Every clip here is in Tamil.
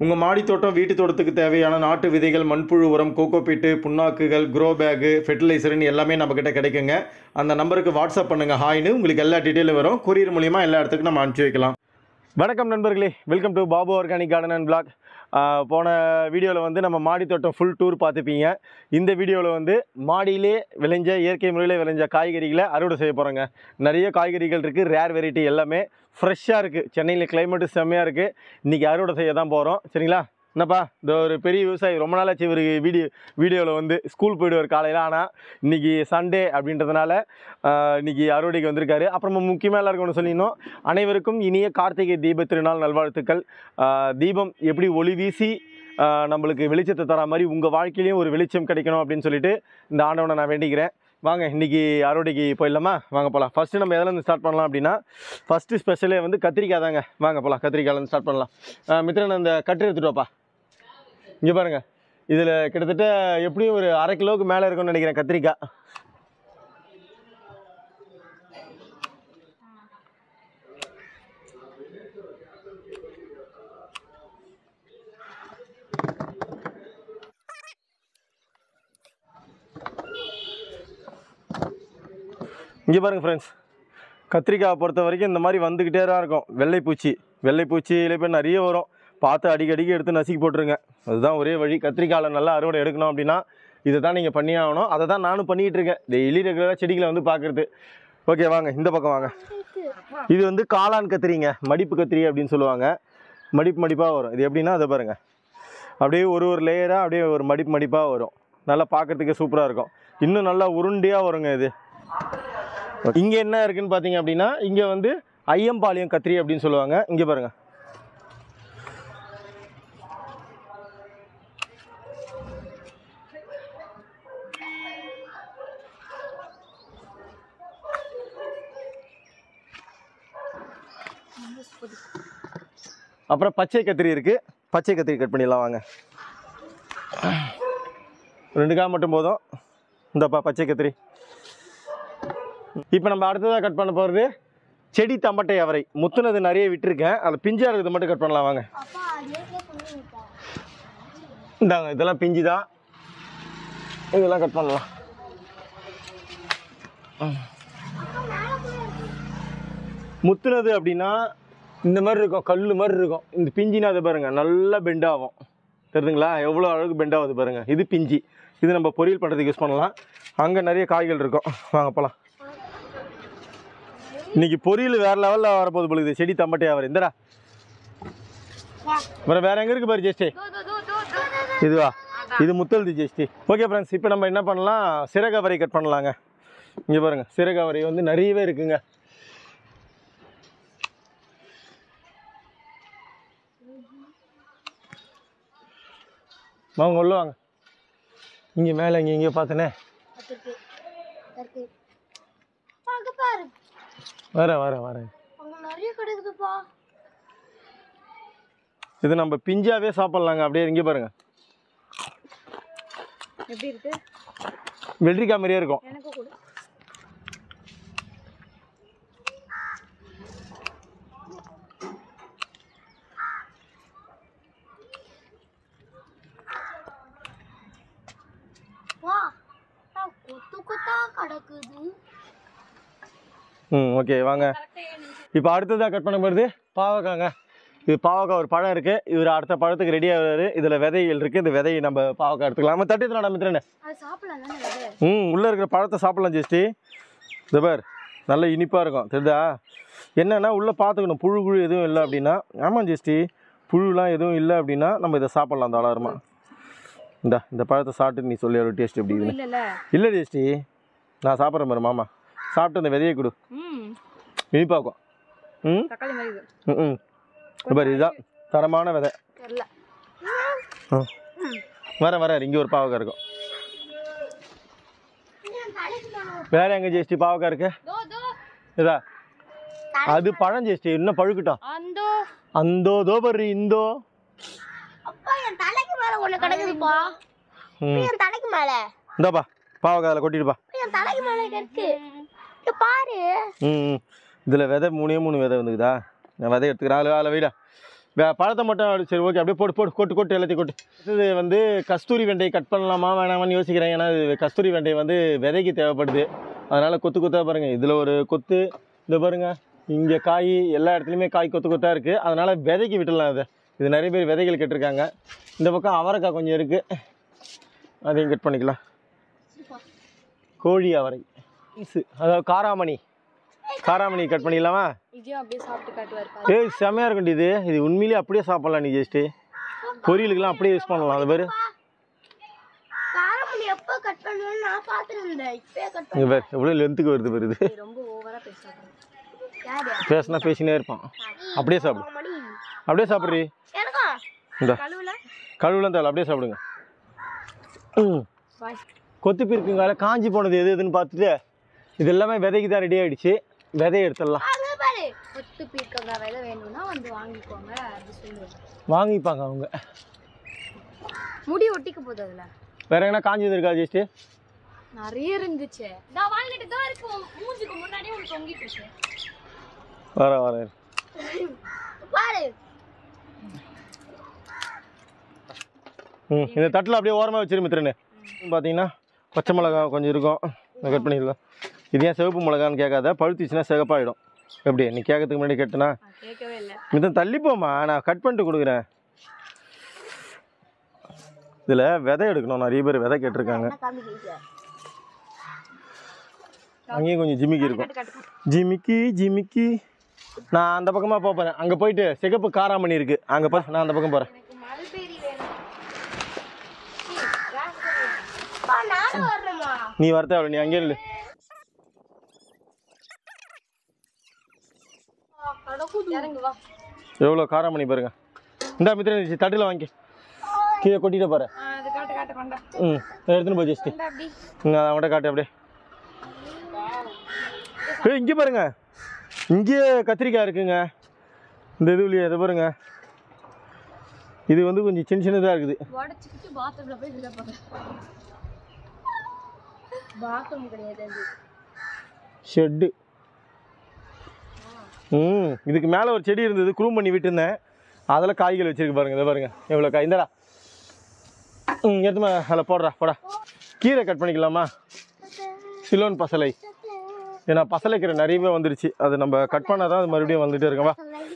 உங்கள் மாடி தோட்டம் வீட்டு தோட்டத்துக்கு தேவையான நாட்டு விதைகள், மண்புழு உரம், கோகோபீட்டு, புண்ணாக்குகள், க்ரோ பேகு, ஃபெர்டிலைசர்னு எல்லாமே நம்மக்கிட்ட கிடைக்குங்க. அந்த நம்பருக்கு வாட்ஸ்அப் பண்ணுங்கள் ஹாய்னு, உங்களுக்கு எல்லா டீட்டெயிலும் வரும். கொரியர் மூலிமா எல்லா இடத்துக்கும் நம்ம அனுப்பிச்சி வைக்கலாம். வணக்கம் நண்பர்களே, welcome to Babu organic garden and blog. போன வீடியோவில் வந்து நம்ம மாடி தோட்டம் ஃபுல் டூர் பார்த்துப்பீங்க. இந்த வீடியோவில் வந்து மாடியிலே விளைஞ்ச இயற்கை முறையில் விளைஞ்ச காய்கறிகளை அறுவடை செய்ய போகிறோங்க. நிறைய காய்கறிகள் இருக்குது, ரேர் வெரைட்டி, எல்லாமே ஃப்ரெஷ்ஷாக இருக்குது. சென்னையில் கிளைமேட்டு செம்மையாக இருக்குது. இன்றைக்கி அறுவடை செய்ய தான் போகிறோம். சரிங்களா? என்னப்பா, இந்த ஒரு பெரிய விவசாயி, ரொம்ப நாளாச்சு இவர் வீடியோவில் வந்து ஸ்கூல் போய்டுவார் காலையில். ஆனால் இன்றைக்கி சண்டே அப்படின்றதுனால இன்றைக்கி அறுவடைக்கு வந்திருக்காரு. அப்புறமா முக்கியமாக எல்லாருக்கும் ஒன்று சொல்லிடணும், அனைவருக்கும் இனிய கார்த்திகை தீப திருநாள் நல்வாழ்த்துக்கள். தீபம் எப்படி ஒளி வீசி நம்மளுக்கு வெளிச்சத்தை தர மாதிரி உங்கள் வாழ்க்கையிலையும் ஒரு வெளிச்சம் கிடைக்கணும் அப்படின்னு சொல்லிட்டு இந்த ஆண்டவனை நான் வேண்டிக்கிறேன். வாங்க இன்றைக்கி அறுவடைக்கு போயிடலாமா? வாங்க போகலாம். ஃபஸ்ட்டு நம்ம எதுலேருந்து ஸ்டார்ட் பண்ணலாம் அப்படின்னா, ஃபஸ்ட்டு ஸ்பெஷலே வந்து கத்திரிக்காய் தாங்க. வாங்க போகலாம், கத்திரிக்காயிலேருந்து ஸ்டார்ட் பண்ணலாம். மித்திரன், அந்த கட்டு எடுத்துகிட்டு வாப்பா. இங்கே பாருங்கள், இதில் கிட்டத்தட்ட எப்படியும் ஒரு 1/2 கிலோவுக்கு மேலே இருக்கும்னு நினைக்கிறேன் கத்திரிக்காய். இங்கே பாருங்கள் ஃப்ரெண்ட்ஸ், கத்திரிக்காயை பொறுத்த வரைக்கும் இந்த மாதிரி வந்துக்கிட்டே தான் இருக்கும். வெள்ளைப்பூச்சியில் இப்போ நிறைய வரும். பார்த்து அடிக்கடிக்கு எடுத்து நசுக்கி போட்டுருங்க. அதுதான் ஒரே வழி. கத்திரிக்காயில் நல்லா அறுவடை எடுக்கணும் அப்படின்னா இதை தான் நீங்கள் பண்ணி ஆகணும். அதை தான் நானும் பண்ணிகிட்டு இருக்கேன், டெய்லி ரெகுலராக செடிகளை வந்து பார்க்குறது. ஓகே வாங்க, இந்த பக்கம் வாங்க. இது வந்து காளான் கத்திரிங்க, மடிப்பு கத்திரி அப்படின்னு சொல்லுவாங்க. மடிப்பாக வரும். இது எப்படின்னா அதை பாருங்கள், அப்படியே ஒரு லேயராக அப்படியே ஒரு மடிப்பாக வரும். நல்லா பார்க்குறதுக்கு சூப்பராக இருக்கும். இன்னும் நல்லா உருண்டையாக வருங்க இது. இங்கே என்ன இருக்குதுன்னு பார்த்தீங்க அப்படின்னா, இங்கே வந்து ஐயம்பாளையம் கத்திரி அப்படின்னு சொல்லுவாங்க. இங்கே பாருங்கள், அப்புறம் பச்சை கத்திரி இருக்குது. பச்சை கத்திரி கட் பண்ணிடலாம் வாங்க. 2 காய் மட்டும் போதும். இந்தப்பா பச்சை கத்திரி. இப்போ நம்ம அடுத்ததாக கட் பண்ண போகிறது செடி தம்பட்டை அவரை. முத்துனது நிறைய விட்டுருக்கேன், அதில் பிஞ்சாக இருக்கிறது மட்டும் கட் பண்ணலாம் வாங்க. இந்தாங்க, இதெல்லாம் பிஞ்சு தான், இதெல்லாம் கட் பண்ணலாம். முத்துனது அப்படின்னா இந்த மாதிரி இருக்கும், கல் மாதிரி இருக்கும். இந்த பிஞ்சினா அதை பாருங்கள், நல்லா பெண்ட் ஆகும். தெரியுதுங்களா? எவ்வளோ அழகு பெண்ட் ஆகுது பாருங்கள். இது பிஞ்சி. இது நம்ம பொரியல் பண்ணுறதுக்கு யூஸ் பண்ணலாம். அங்கே நிறைய காய்கள் இருக்கும், வாங்க போகலாம். இன்றைக்கி பொரியல் வேறு லெவலில் வரப்போகுது பொழுது. செடி தம்பட்டை அவர் இந்தரா வேறு எங்கே இருக்குது பாரு ஜெஸ்டி. இதுவா? இது முத்தல்து ஜெஸ்டி. ஓகே ஃப்ரெண்ட்ஸ், இப்போ நம்ம என்ன பண்ணலாம், சிறகவரை கட் பண்ணலாங்க. இங்கே பாருங்கள், சிறகவரை வந்து நிறையவே இருக்குங்க. வாங்க உள்ள வாங்க. இங்கே மேலே இங்கே பார்த்தனே. வரேன். இது நம்ம பிஞ்சாவே சாப்பிட்லாங்க. அப்படியே இங்கே பாருங்க, எப்படி இருக்கு? வெள்ளரிக்காய் மாதிரியே இருக்கும். ஓகே வாங்க. இப்போ அடுத்ததாக கட் பண்ண போகிறது பாவக்காங்க. இது பாவக்காய் ஒரு பழம் இருக்குது. இவர் அடுத்த பழத்துக்கு ரெடி ஆகிறாரு. இதில் விதைகள் இருக்குது. இந்த விதையை நம்ம பாவக்காய் எடுத்துக்கலாம். நம்ம தட்டி தரலாம் மித்திரனே. உள்ளே இருக்கிற பழத்தை சாப்பிட்லாம் ஜெஸ்டி. இந்த பார், நல்ல இனிப்பாக இருக்கும். தெரியுதா? என்னென்னா உள்ளே பார்த்துக்கணும், புழு எதுவும் இல்லை அப்படின்னா. ஆமாம் ஜெஸ்டி, புழுலாம் எதுவும் இல்லை அப்படின்னா நம்ம இதை சாப்பிட்லாம் தாராளமாக. இந்த பழத்தை சாப்பிட்டு நீ சொல்லி ஒரு டேஸ்ட் எப்படி இருக்குன்னு. இல்லை ஜெஸ்டி, நான் சாப்பிட்றேன் பாரு மாமா. சாப்பிட்டு அந்த விதையை கொடு, இனிப்பாக்கும். பாரு, இதுதான் தரமான விதை. வர இங்கே ஒரு பாவக்காய் இருக்கும். வேற எங்க ஜெஸ்டி பாவக்காய் இருக்கு? இதா, அது பழம் ஜெஸ்டி, இன்னும் பழுக்கட்டும். அந்தோ தோ பாரு, இந்தோ. இந்தாப்பா பாவக்காய் அதில் கொட்டிடுப்பா. இதில் விதை 3 விதை வந்துக்குதா? நான் விதை எடுத்துக்கிறேன். அதில் வைடா, பழத்தை மட்டும் சரி ஓகே அப்படியே போட்டு போட்டு கொட்டு கொட்டு எல்லாத்தையும் கொட்டு. இது வந்து கஸ்தூரி வெண்டை கட் பண்ணலாமா வேணாமான்னு யோசிக்கிறேன். ஏன்னா இது கஸ்தூரி வெண்டை வந்து விதைக்கு தேவைப்படுது. அதனால் கொத்து கொத்தாக பாருங்கள். இதில் ஒரு கொத்து, இந்த பாருங்கள் இங்கே காய், எல்லா இடத்துலையுமே காய் கொத்து கொத்தாக இருக்குது. அதனால் விதைக்கு விட்டுடலாம். இது நிறைய பேர் விதைகள் கேட்டிருக்காங்க. இந்த பக்கம் அவரைக்காய் கொஞ்சம் இருக்குது, அதையும் கட் பண்ணிக்கலாம். கோழி அவரை, அதாவது காராமணி கட் பண்ணிடலாமா? ஏய் செமையாக இருக்குண்டி இது உண்மையிலேயே அப்படியே சாப்பிட்லாம். நீ ஜஸ்ட்டு பொரியலுக்கெல்லாம் அப்படியே யூஸ் பண்ணலாம். அது பேர் எவ்வளோ லென்த்துக்கு வருது வருது. பேசினா பேசினே இருப்பான். அப்படியே சாப்பிடு, அப்படியே சாப்பிட்றீ. இந்த கழுவுலாம் தேவை, அப்படியே சாப்பிடுங்க. கொத்துப்பி இருக்குங்க காஞ்சி போனது எது எதுன்னு பார்த்துட்டு இது எல்லாமே விதைக்கு தான் ரெடி ஆகிடுச்சு. விதையை எடுத்துடலாம். வாங்கிப்பாங்க அவங்க. முடி ஒட்டிக்க போகுது. அதில் வேற என்ன காஞ்சது இருக்கா ஜெஸ்ட்? நிறைய இருந்துச்சு. நான் வாங்கிட்டு தான் இருக்கு. மூஞ்சிக்கு முன்னாடியே ஒரு தொங்கிட்டு இருக்கு. வர பாரு. இந்த தட்டில் அப்படியே ஓரமாக வச்சிரு மித்திரனு. பார்த்தீங்கன்னா பச்சை மிளகா கொஞ்சம் இருக்கும், கட் பண்ணிடலாம். இது ஏன் சிவப்பு மிளகான்னு கேட்காத, பழுத்துச்சுன்னா சிகப்பாயிடும். எப்படி நீ கேட்கறதுக்கு முன்னாடி கேட்டனா? கேட்கவே இல்லை. மிதம் தள்ளி போமா, நான் கட் பண்ணிட்டு கொடுக்குறேன். இதில் விதை எடுக்கணும். நிறைய பேர் விதை கேட்டிருக்காங்க. அங்கேயும் கொஞ்சம் ஜிமிக்கி இருக்கும். ஜிமிக்கி நான் அந்த பக்கமாக போகிறேன். அங்கே போயிட்டு சிகப்பு காராமணி இருக்குது, அங்கே போய் நான் அந்த பக்கம் போகிறேன். நீ வரத்த நீ அங்கே இல்லை. எவ்வளோ காராமணி பாருங்க. இந்த மித்திர தட்டில் வாங்கி கீழே கொட்டிட்டு போகிறேன். எடுத்துன்னு போய் ஜஸ்ட் அவன்கிட்ட காட்டு. அப்படியே இங்கே பாருங்க, இங்கேயே கத்திரிக்காய் இருக்குங்க. இந்த இதுலையே இதை பாருங்க. இது வந்து கொஞ்சம் சின்ன சின்னதாக இருக்குது. ஷெட்டு. இதுக்கு மேலே ஒரு செடி இருந்தது, குரூம் பண்ணி விட்டுருந்தேன். அதில் காய்கள் வச்சிருக்கு பாருங்க. இதை பாருங்க எவ்வளோ காய். இந்தடா எடுத்துமா அதில் போடா. கீரை கட் பண்ணிக்கலாமா? சிலோன் பசலை. ஏன்னா பசலைக்கீரை நிறையவே வந்துருச்சு. அது நம்ம கட் பண்ணால் தான் அது மறுபடியும் வந்துகிட்டே இருக்கவா.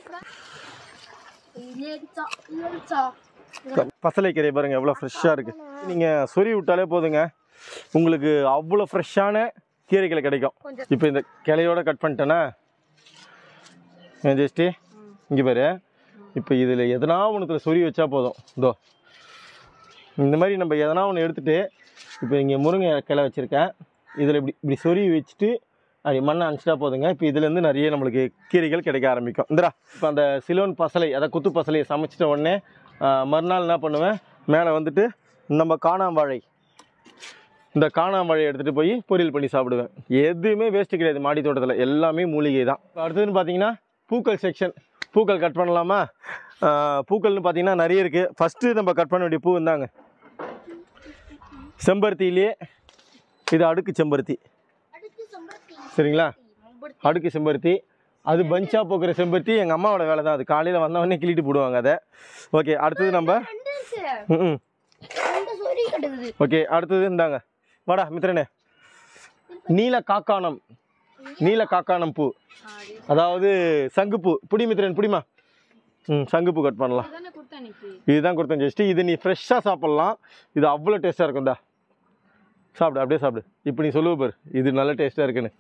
பசலைக்கீரை பாருங்கள் எவ்வளோ ஃப்ரெஷ்ஷாக இருக்குது. நீங்கள் சொறி விட்டாலே போதுங்க, உங்களுக்கு அவ்வளோ ஃப்ரெஷ்ஷான கீரைகளை கிடைக்கும். இப்போ இந்த கிளையோடு கட் பண்ணிட்டேன்னா ஜஸ்ட்டு இங்கே பாரு. இப்போ இதில் எதனா ஒன்றுத்தில் சொறி வச்சா போதும். இதோ இந்த மாதிரி நம்ம எதனா ஒன்று எடுத்துகிட்டு, இப்போ இங்கே முருங்கை கிளை வச்சுருக்கேன், இதில் இப்படி சொறி வச்சுட்டு அப்படி மண்ணை அனுப்பிச்சிட்டா போதுங்க. இப்போ இதுலேருந்து நிறைய நம்மளுக்கு கீரைகள் கிடைக்க ஆரம்பிக்கும். இந்தரா இப்போ அந்த சிலோன் பசலை, அதை குத்து பசலையை சமைச்சிட்ட உடனே மறுநாள் என்ன பண்ணுவேன், மேலே வந்துட்டு நம்ம காணாம்பாழை, இந்த காணாம்பாழையை எடுத்துகிட்டு போய் பொரியல் பண்ணி சாப்பிடுவேன். எதுவுமே வேஸ்ட்டு கிடையாது மாடி தோட்டத்தில், எல்லாமே மூலிகை தான். அடுத்ததுன்னு பார்த்தீங்கன்னா பூக்கள் செக்ஷன். பூக்கள் கட் பண்ணலாமா? பூக்கள்னு பார்த்தீங்கன்னா நிறைய இருக்குது. ஃபஸ்ட்டு நம்ம கட் பண்ண வேண்டிய பூ இருந்தாங்க செம்பருத்திலேயே. இது அடுக்கு செம்பருத்தி, சரிங்களா? அடுக்கு செம்பருத்தி, அது பஞ்சாக பூக்கிற செம்பருத்தி. எங்கள் அம்மாவோட வேலை தான் அது. காலையில் வந்தவொடனே கிள்ளிட்டு போடுவாங்க அதை. ஓகே, அடுத்தது நம்ம ஓகே அடுத்தது இந்தாங்க வாடா மித்திரனே, நீல காக்கானம் பூ, அதாவது சங்குப்பூ. புடி மித்திரன் புடிமா. சங்குப்பூ கட் பண்ணலாம். இதுதான் கொடுத்தேன் ஜஸ்ட்டு. இது நீ ஃப்ரெஷ்ஷாக சாப்பிட்லாம். இது அவ்வளோ டேஸ்ட்டாக இருக்கும்டா. சாப்பிடு, அப்படியே சாப்பிடு. இப்போ நீ சொல்லுவ பாரு இது நல்ல டேஸ்ட்டாக இருக்குன்னு.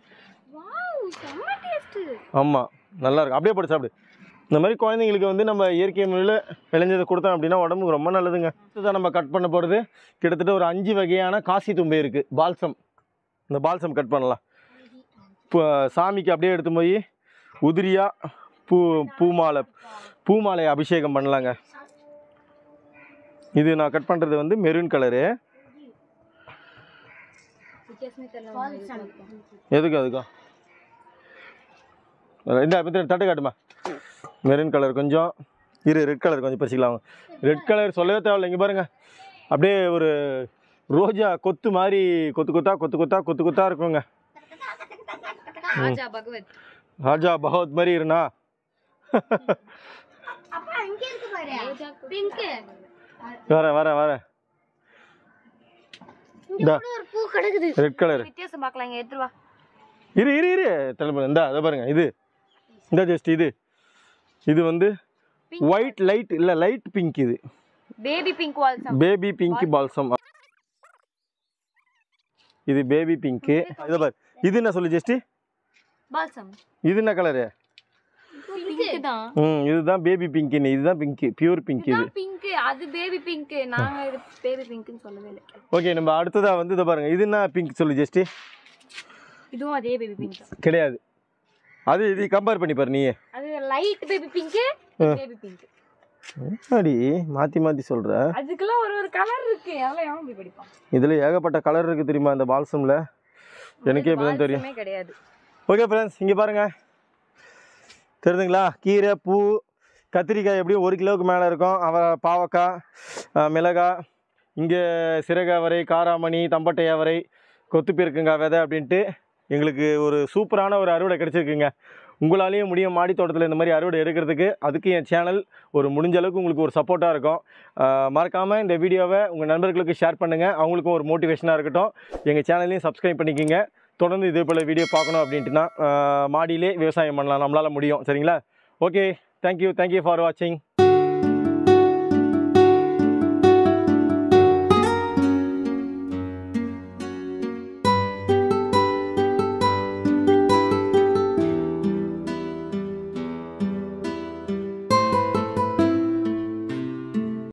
ஆமாம் நல்லா இருக்கும். அப்படியே போட்டு சாப்பிடு. இந்த மாதிரி குழந்தைங்களுக்கு வந்து நம்ம இயற்கை முறையில் விளைஞ்சதை கொடுத்தோம் அப்படின்னா உடம்புக்கு ரொம்ப நல்லதுங்க. இதுதான் நம்ம கட் பண்ண போகிறது. கிட்டத்தட்ட ஒரு 5 வகையான காசி தும்பை இருக்குது. பால்சம், இந்த பால்சம் கட் பண்ணலாம். இப்போ சாமிக்கு அப்படியே எடுத்து போய் உதிரியாக பூமாலை அபிஷேகம் பண்ணலாங்க. இது நான் கட் பண்ணுறது வந்து மெரூன் கலரு. எதுக்கா இந்த தட்டு காட்டுமா. மெரூன் கலர் கொஞ்சம் ரெட் கலர் கொஞ்சம் பறிச்சிக்கலாம். ரெட் கலர் சொல்லவே தேவையில்லை. இங்கே பாருங்கள் அப்படியே ஒரு ரோஜா கொத்து மாதிரி கொத்து கொத்தா இருக்குங்க. ராஜா பகவத் மாதிரி இருந்தா பிங்க் வர இந்த ஒரு பூ கிடக்குது. ரெட் கலர் வித்தியாசம் பார்க்கலாங்க. எடுத்து வா. இரு தலைமை இந்த அதை பாருங்க. இந்த ஜஸ்ட் இது வந்து ஒயிட் லைட் இல்லை லைட் பிங்க். இது baby pink balsam. Baby pink balsam. இது பேபி பிங்க். இதை பாரு. இது என்ன சொல்லு ஜஸ்ட்? பால்சம். இது என்ன கலரு? பிங்க் தான். இதுதான் பேபி பிங்க். இதுதான் பிங்க், பியூர் பிங்க். இது பிங்க். அது பேபி பிங்க். நாங்க இது பேபி பிங்க்னு சொல்லவே இல்லை. ஓகே, நம்ம அடுத்ததா வந்து இதை பாருங்க. இது என்ன பிங்க் சொல்லு ஜஸ்ட்? இதுவும் அதே பேபி பிங்க் கிடையாது. அது இது கம்பேர் பண்ணி பாரு நீ. அது light baby pink, baby pink. அடி மாத்தி சொல்ற. அதுக்கெல்லாம் ஒரு கலர் இருக்கு. அதெல்லாம் யாரும் போய் படிப்பான். இதுல ஏகப்பட்ட கலர் இருக்கு தெரியுமா இந்த பால்சம்ல? எனக்கே இப்பதான் தெரியும். கிடையாது. ஓகே ஃப்ரெண்ட்ஸ், இங்க பாருங்க. தெரியுதுங்களா? கீரை, பூ, கத்திரிக்காய் எப்படியும் 1 கிலோவுக்கு மேலே இருக்கும். பாவக்காய், மிளகாய், இங்கே சிறகவரை, காராமணி, தம்பட்டை அவரை, கொத்துப்பீர்க்கங்காய் விதை அப்படின்ட்டு எங்களுக்கு ஒரு சூப்பரான ஒரு அறுவடை கிடச்சிருக்குங்க. உங்களாலேயும் முடியும் மாடி தோட்டத்தில் இந்த மாதிரி அறுவடை எடுக்கிறதுக்கு. அதுக்கு என் சேனல் ஒரு முடிஞ்ச அளவுக்கு உங்களுக்கு ஒரு சப்போர்ட்டாக இருக்கும். மறக்காமல் இந்த வீடியோவை உங்கள் நண்பர்களுக்கு ஷேர் பண்ணுங்கள். அவங்களுக்கும் ஒரு மோட்டிவேஷனாக இருக்கட்டும். எங்கள் சேனலையும் சப்ஸ்கிரைப் பண்ணிக்கோங்க. தொடர்ந்து இதே போல் வீடியோ பார்க்கணும் அப்படின்ட்டுனா மாடியிலே விவசாயம் பண்ணலாம், நம்மளால் முடியும். சரிங்களா? ஓகே, தேங்க்யூ ஃபார் வாட்சிங்.